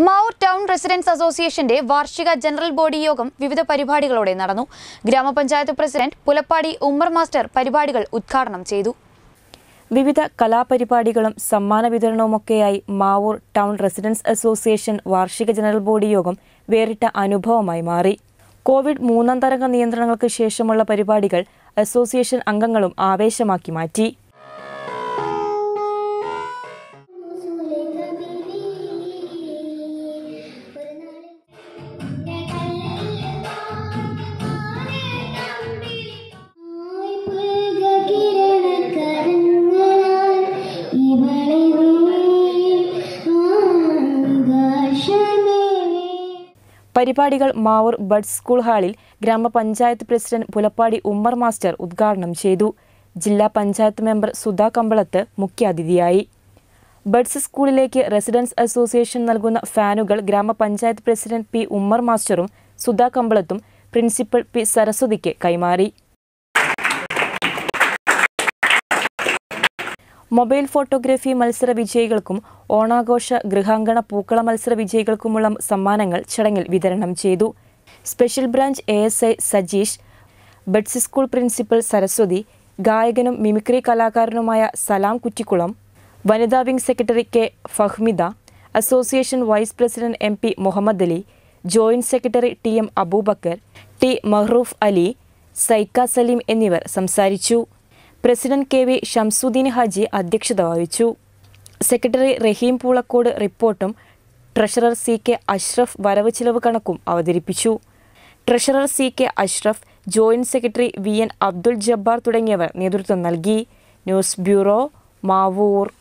Mavoor town residence അസോസിയേഷന്റെ വാർഷിക general body യോഗം വിവിധ പരിപാടികളോടെ നടന്നു. ഗ്രാമപഞ്ചായത്ത് പ്രസിഡന്റ് പുലപ്പാടി ഉമ്മർ മാസ്റ്റർ പരിപാടികൾ ഉദ്ഘാടനം ചെയ്തു. വിവിധ കലാപരിപാടികളും സമ്മാന വിതരണവുമൊക്കെയായി മാവൂർ ടൗൺ റെസിഡൻസ് അസോസിയേഷൻ വാർഷിക ജനറൽ ബോഡി യോഗം വേറിട്ട അനുഭവമായി മാറി. കോവിഡ് മൂന്നാം തരംഗ നിയന്ത്രണങ്ങൾക്ക് ശേഷമുള്ള പരിപാടികൾ അസോസിയേഷൻ അംഗങ്ങളും ആവേശമാക്കി മാറ്റി. പരിപാടികൾ മാവൂർ ബഡ്സ് സ്കൂൾ ഹാളിൽ ഗ്രാമപഞ്ചായത്ത് പ്രസിഡന്റ് പുലപ്പാടി ഉമ്മർ മാസ്റ്റർ ഉദ്ഘാടനം ചെയ്തു. ജില്ലാ പഞ്ചായത്ത് മെമ്പർ സുധാ കമ്പളത്ത് മുഖ്യാതിഥിയായി. ബഡ്സ് സ്കൂളിലേക്ക് റെസിഡൻസ് അസോസിയേഷൻ നൽകുന്ന ഫാനുകൾ ഗ്രാമപഞ്ചായത്ത് പ്രസിഡന്റ് പി ഉമ്മർ മാസ്റ്ററും സുധാ കമ്പളത്തും പ്രിൻസിപ്പൽ പി സരസ്വതിക്ക് കൈമാറി. മൊബൈൽ ഫോട്ടോഗ്രാഫി മത്സര വിജയികൾക്കും ഓണാഘോഷ ഗൃഹാങ്കണ പൂക്കള മത്സര വിജയികൾക്കുമുള്ള സമ്മാനങ്ങൾ ചടങ്ങിൽ വിതരണം ചെയ്തു. Special branch ASI Sajeesh, buds school principal Saraswathi, ഗായകനും മിമിക്രി കലാകാരനുമായ സലാം കുറ്റിക്കുളം, വനിതാ wing secretary K Fahmida, association vice president MP Muhammad Ali, joint secretary TM Abubakar, T Mahroof Ali, Saika Saleem എന്നിവർ സംസാരിച്ചു. പ്രസിഡന്റ് KV ഷംസുദ്ദീൻ ഹാജി അധ്യക്ഷത വഹിച്ചു. സെക്രട്ടറി റഹീം പൂളക്കോട് റിപ്പോർട്ടും ട്രഷറർ CK അഷ്റഫ് വരവ് ചിലവ് കണക്കും അവതരിപ്പിച്ചു. Treasurer CK Ashraf, joint secretary VN Abdul Jabbar തുടങ്ങിയവർ നേതൃത്വം നൽകി. News bureau, Mavoor.